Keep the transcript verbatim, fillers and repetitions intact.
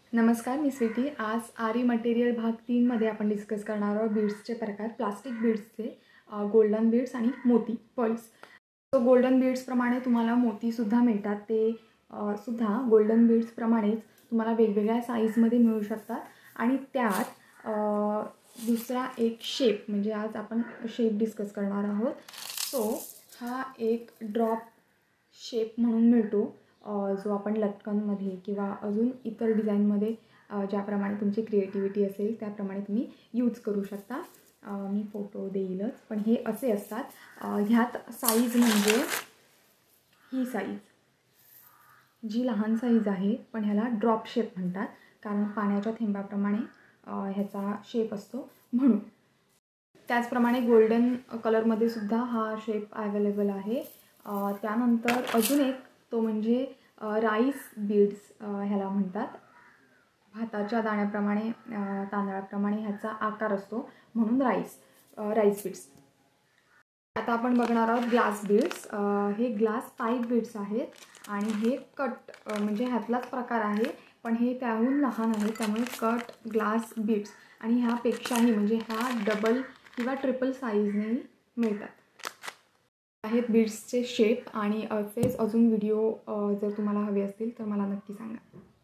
नमस्कार, मी स्वीटी। आज आरी मटेरियल भाग तीन मध्ये आपण डिस्कस करणार आहोत बीड्सचे प्रकार, प्लास्टिक बीड्सचे, गोल्डन बीड्स आणि मोती पर्ल्स। सो गोल्डन बीड्स प्रमाणे तुम्हाला मोती सुद्धा मिळतात, ते सुद्धा गोल्डन बीड्स प्रमाणेच तुम्हाला वेगवेगळ्या साईजमध्ये मिळू शकतात। आणि त्यात दुसरा एक शेप, म्हणजे आज आपण शेप डिस्कस करणार आहोत। सो हा एक ड्रॉप शेप म्हणून मिळतो, जो आपण लटकनमध्ये किंवा अजून इतर डिझाईनमध्ये ज्याप्रमाणे तुमची क्रिएटिव्हिटी असेल त्याप्रमाणे तुम्ही यूज करू शकता। मी फोटो देईलच, पण हे असे असतात। ह्यात साईज म्हणजे ही साईज, जी लहान साईज आहे, पण ह्याला ड्रॉप शेप म्हणतात, कारण पाण्याच्या थेंबाप्रमाणे ह्याचा शेप असतो म्हणून। त्याचप्रमाणे गोल्डन कलरमध्ये सुद्धा हा शेप अवेलेबल आहे। त्यानंतर अजून एक, तो म्हणजे राईस बीड्स ह्याला म्हणतात। भाताच्या दाण्याप्रमाणे, तांदळाप्रमाणे ह्याचा आकार असतो म्हणून राईस राईस बीड्स। आता आपण बघणार आहोत ग्लास बीड्स। हे ग्लास पाईप बीड्स आहेत आणि हे कट, म्हणजे ह्यातलाच प्रकार आहे, पण हे त्याहून लहान आहे, त्यामुळे कट ग्लास बीड्स। आणि ह्यापेक्षाही, म्हणजे ह्या डबल किंवा ट्रिपल साईजने मिळतात। आहेत बीड्सचे शेप, आणि असेच अजून व्हिडिओ जर तुम्हाला हवे असतील तर मला नक्की सांगा।